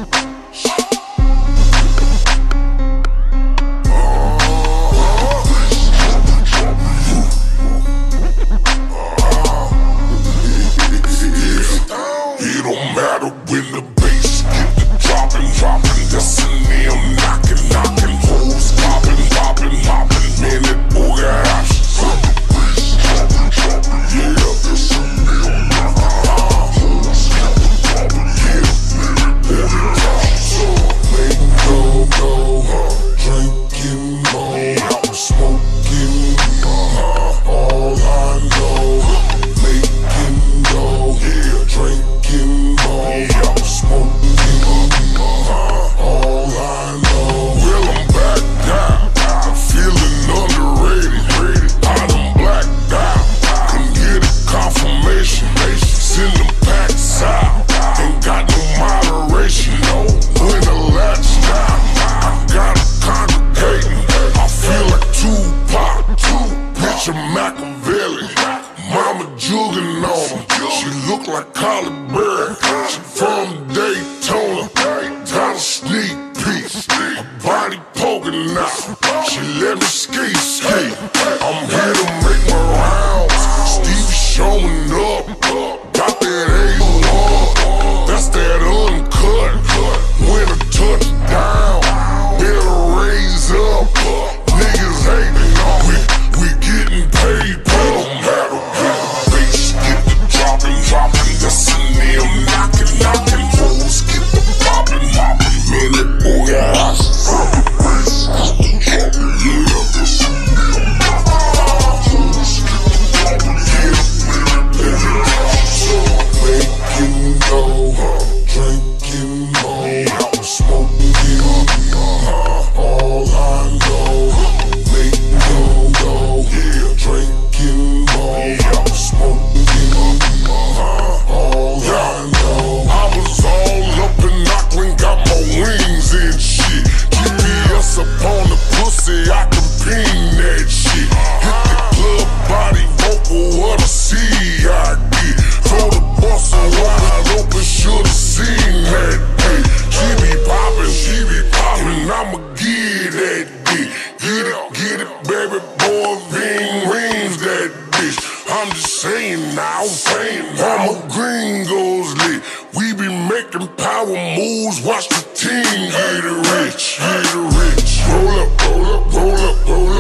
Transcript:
It don't matter when the bass get the dropping, that's in them knocking, hoes popping, man, that boy got options. Yeah, that's in them knocking, hoes poppin', yeah, man, that boy got options. Making go, drinking more, smoking, all I know. Making go, yeah, drinking more, smoking, all I know. Well, I'm back down, feeling underrated. I done blacked out, can get a confirmation. Send them packs out, ain't got no moderation. When the latch down, I got a congregating. I feel like Tupac, picture Machiavelli. Mama jugging on her, she look like Collie Berry. She from Daytona, got a sneak peek. Her body poking out, she let me ski. I'm here to make my rounds. Stevie showing up, got that A1, that's that uncut. When I touch down, better raise up. Niggas hating on me, we getting paid, but don't matter. Bass get the dropping, that's in them knocking, hoes get the poppin', man, that boy got options. Yeah, that's in them knockin', hoes get the poppin', yeah, man, that boy got options. Making go, drinking more, smoking, all I know. Making go, yeah, drinking more, smoking, all I know. I was all up in Auckland, got my wings and shit. GPS up on the pussy, I can ping that shit. Hit the club, body vocal, what a CID. Throw the bus wide open, should've seen that day. She be poppin', I'ma get that dick. Get it, baby boy, rings that bitch. I'm just saying now, I'm a gringo's lit. We be making power moves, watch the team get rich. Roll up,